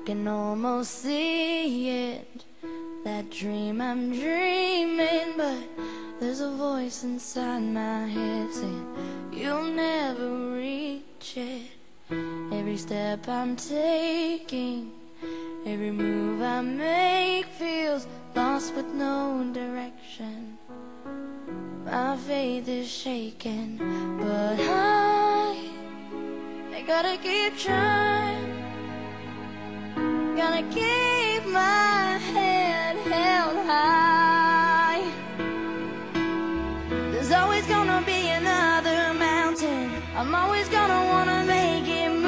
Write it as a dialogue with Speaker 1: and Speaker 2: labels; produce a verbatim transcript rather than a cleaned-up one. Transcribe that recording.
Speaker 1: can almost see it, that dream I'm dreaming, but there's a voice inside my head saying you'll never reach it. Every step I'm taking, every move I make feels lost with no direction. My faith is shaken, but I, I gotta keep trying. Gotta keep my head held high. There's always gonna be another mountain. I'm always gonna wanna make it